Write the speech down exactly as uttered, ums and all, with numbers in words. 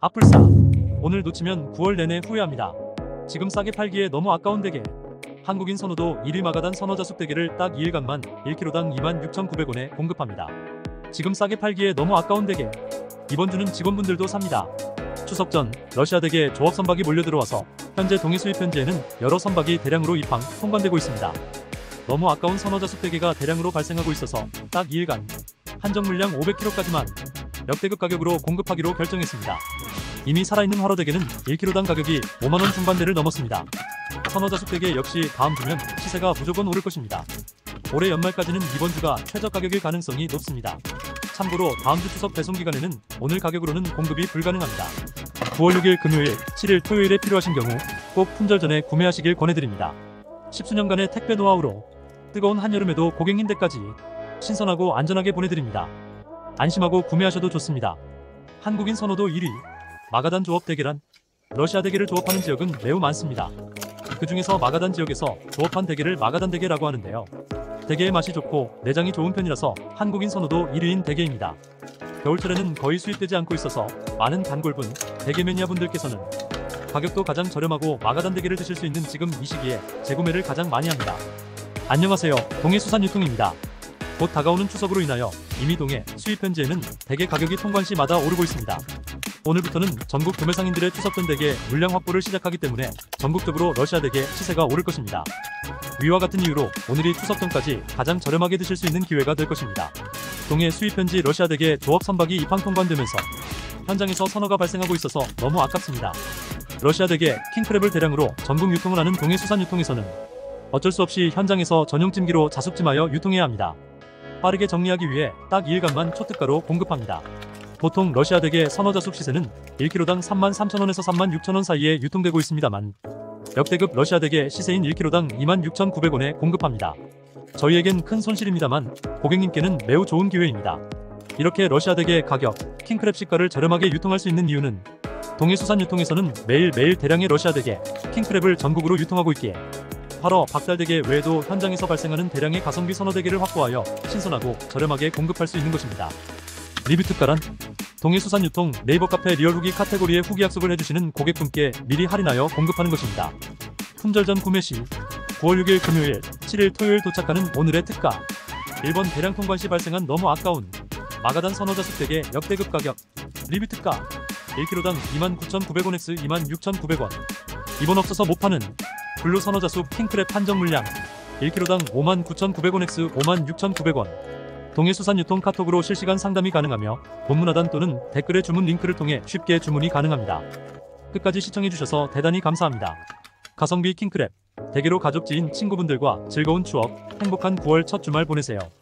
아플싸. 오늘 놓치면 구월 내내 후회합니다. 지금 싸게 팔기에 너무 아까운 대게. 한국인 선호도 일 위 마가단 선어자숙 대게를 딱 이 일간만 일 킬로그램당 이만 육천구백 원에 공급합니다. 지금 싸게 팔기에 너무 아까운 대게. 이번 주는 직원분들도 삽니다. 추석 전 러시아 대게 조업 선박이 몰려들어와서 현재 동해 수입 현지에는 여러 선박이 대량으로 입항, 통관되고 있습니다. 너무 아까운 선어자숙 대게가 대량으로 발생하고 있어서 딱 이 일간 한정 물량 오백 킬로그램까지만 역대급 가격으로 공급하기로 결정했습니다. 이미 살아있는 화로대게는 일 킬로그램당 가격이 오만 원 중반대를 넘었습니다. 선어자숙 대게 역시 다음 주면 시세가 무조건 오를 것입니다. 올해 연말까지는 이번 주가 최저 가격일 가능성이 높습니다. 참고로 다음 주 추석 배송 기간에는 오늘 가격으로는 공급이 불가능합니다. 구월 육 일 금요일, 칠 일 토요일에 필요하신 경우 꼭 품절 전에 구매하시길 권해드립니다. 십수년간의 택배 노하우로 뜨거운 한여름에도 고객 님들까지 신선하고 안전하게 보내드립니다. 안심하고 구매하셔도 좋습니다. 한국인 선호도 일 위 마가단 조업 대게란 러시아 대게를 조업하는 지역은 매우 많습니다. 그 중에서 마가단 지역에서 조업한 대게를 마가단 대게라고 하는데요. 대게의 맛이 좋고 내장이 좋은 편이라서 한국인 선호도 일 위인 대게입니다. 겨울철에는 거의 수입되지 않고 있어서 많은 단골분, 대게 매니아분들께서는 가격도 가장 저렴하고 마가단 대게를 드실 수 있는 지금 이 시기에 재구매를 가장 많이 합니다. 안녕하세요, 동해수산유통입니다. 곧 다가오는 추석으로 인하여 이미 동해 수입 현지에는 대게 가격이 통관 시마다 오르고 있습니다. 오늘부터는 전국 도매상인들의 추석전 대게 물량 확보를 시작하기 때문에 전국적으로 러시아 대게 시세가 오를 것입니다. 위와 같은 이유로 오늘이 추석 전까지 가장 저렴하게 드실 수 있는 기회가 될 것입니다. 동해 수입 현지 러시아 대게 조업 선박이 입항 통관되면서 현장에서 선어가 발생하고 있어서 너무 아깝습니다. 러시아 대게 킹크랩을 대량으로 전국 유통을 하는 동해수산유통에서는 어쩔 수 없이 현장에서 전용 찜기로 자숙찜하여 유통해야 합니다. 빠르게 정리하기 위해 딱 이 일간만 초특가로 공급합니다. 보통 러시아 대게 선어자숙 시세는 일 킬로그램당 삼만 삼천 원에서 삼만 육천 원 사이에 유통되고 있습니다만 역대급 러시아 대게 시세인 일 킬로그램당 이만 육천구백 원에 공급합니다. 저희에겐 큰 손실입니다만 고객님께는 매우 좋은 기회입니다. 이렇게 러시아 대게 가격, 킹크랩 시가를 저렴하게 유통할 수 있는 이유는 동해수산유통에서는 매일매일 대량의 러시아 대게, 킹크랩을 전국으로 유통하고 있기에 화로, 박달대게 외에도 현장에서 발생하는 대량의 가성비 선어대게를 확보하여 신선하고 저렴하게 공급할 수 있는 것입니다. 리뷰 특가란 동해수산유통 네이버 카페 리얼후기 카테고리에 후기 약속을 해주시는 고객분께 미리 할인하여 공급하는 것입니다. 품절 전 구매 시 구월 육 일 금요일, 칠 일 토요일 도착하는 오늘의 특가. 일 번 대량 통관 시 발생한 너무 아까운 마가단 선어자숙 대게 역대급 가격 리뷰 특가 일 킬로그램당 이만 구천구백 원에서 이만 육천구백 원. 이번 없어서 못 파는 블루 선어자숙 킹크랩 한정 물량 일 킬로그램당 오만 구천구백 원에서 오만 육천구백 원. 동해수산유통 카톡으로 실시간 상담이 가능하며 본문 하단 또는 댓글의 주문 링크를 통해 쉽게 주문이 가능합니다. 끝까지 시청해주셔서 대단히 감사합니다. 가성비 킹크랩 대게로 가족, 지인, 친구분들과 즐거운 추억, 행복한 구월 첫 주말 보내세요.